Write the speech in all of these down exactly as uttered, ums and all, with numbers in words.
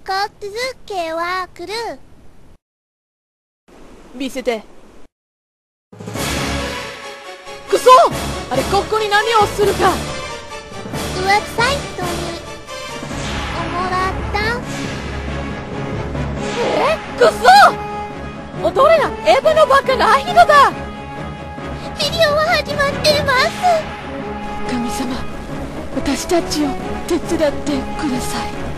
こ続けは来る。 見せて。くそ！あれ、ここに何をするか。 ウェブサイトにもらった。 えー、くそ！おどれがエヴァのバカな人だ。 ビデオは始まっています。 神様、私たちを手伝ってください。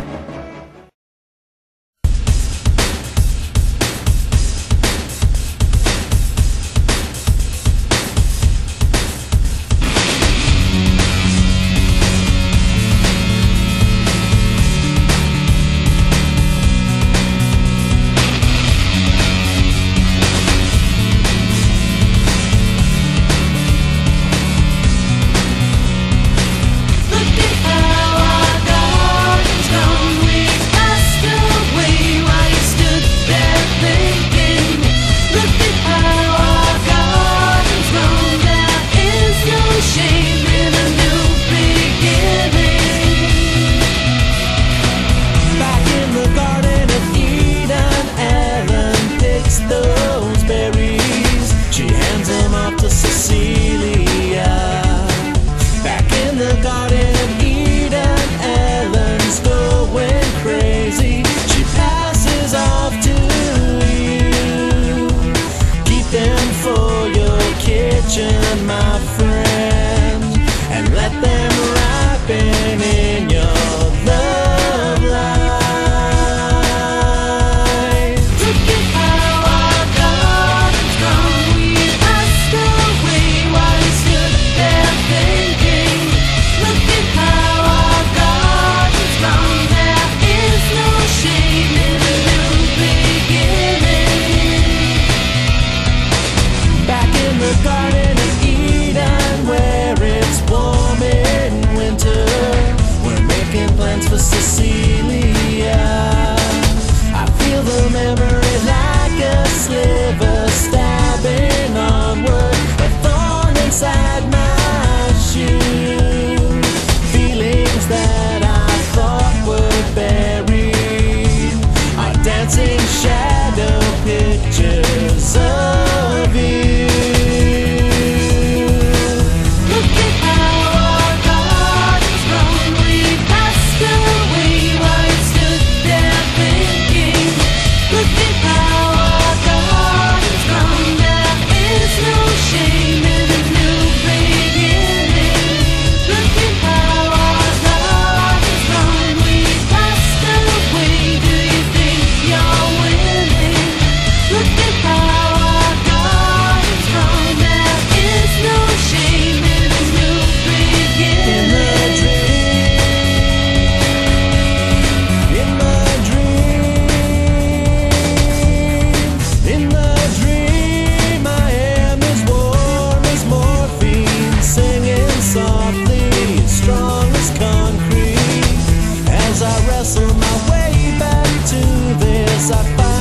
My friend, and let them ripen in your love life. Look at how our garden's grown. We asked away while he stood there thinking. Look at how our garden's grown. There is no shame in a new beginning. Back in the garden, where it's warm in winter, we're making plans for Cecilia. I feel the memory like a sliver stabbing onward, a thorn inside my shoe. Feelings that I thought were buried are dancing shadow pictures of you. I wrestle my way back to this. I find